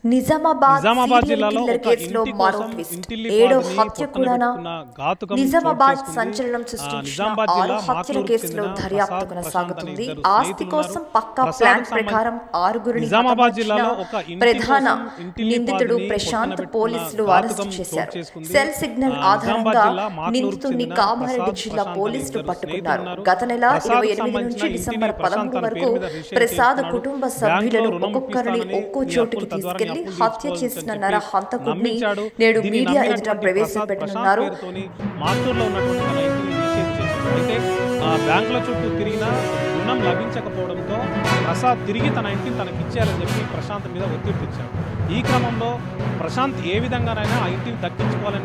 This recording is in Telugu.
నిజామాబాద్ జిల్లాలో కిల్లర్ ఒక కేసులో ఇంటి మరో కోసం ట్విస్ట్. ఇంటిల్లిపాదిని ఏడో హత్య కూడానా? పొట్టన ఘాతుకం నిజామాబాద్ చోటు సంచలనం చేసుకుంది. సృష్టించిన నిజామాబాద్ 6 జిల్లా హత్యల మాట్లూరుకు కేసులో చెందిన దర్యాప్తు ప్రసాద్, కొనసాగుతుంది. ప్రశాంత్ అనే ఆస్తి ఇద్దరు కోసం స్నేహితులు పక్కా ఉన్నారు. ప్లాన్ ప్రసాద్కు ప్రకారం 6గురిని నిజామాబాద్ జిల్లాలో ఒక ఇంటి ప్రధాన కోసం ఇంటిల్లిపాదిని నిందితుడు పొట్టన ప్రశాంత్ పెట్టుకున్న పోలీసులు ఘాతుకం అరెస్టు చోటు చేశారు. చేసుకుంది. సెల్ సిగ్నల్ నిజామాబాద్ ఆధారంగా జిల్లా మాట్లూరుకు నిందితుడిని చెందిన కామారెడ్డి ప్రసాద్, జిల్లా ప్రశాంత్ పోలీసులు అనే పట్టుకున్నారు. స్నేహితులు గత నెల ప్రసాద్కు 28 సంబంధించిన నుంచి ఇంటిని డిసెంబర్ ప్రశాంత్ 13 తన వరకు పేరు మీద రిజిస్టర్ ప్రసాద్ చేసుకున్నాడు. కుటుంబ బ్యాంకులో సభ్యులను రుణం ఒక్కొక్కరిని ఇప్పిస్తానని, ఒక్కో ఈ చోటుకి అప్పుల ద్వారా తీసుకెళ్లి అప్పులు హత్య తీర్చుకోవాలని చేసిన చెప్పి నరహంతకుడిని నమ్మించాడు. నేడు దీన్ని మీడియా ఎదుట నమ్మినటువంటి ప్రవేశపెట్టనున్నారు. ప్రసాద్ పేరుతోని మాటూరులో ఉన్నటువంటి తన ఇంటిని నిషేధం చేశాడు. అయితే బ్యాంకుల చుట్టూ తిరిగినా రుణం లభించకపోవడంతో ప్రసాద్ తిరిగి తన ఇంటిని తనకిచ్చేయాలని చెప్పి ప్రశాంత్ మీద ఒత్తిడి తెచ్చాడు. ఈ క్రమంలో ప్రశాంత్ ఏ విధంగానైనా ఆ ఇంటిని దక్కించుకోవాలని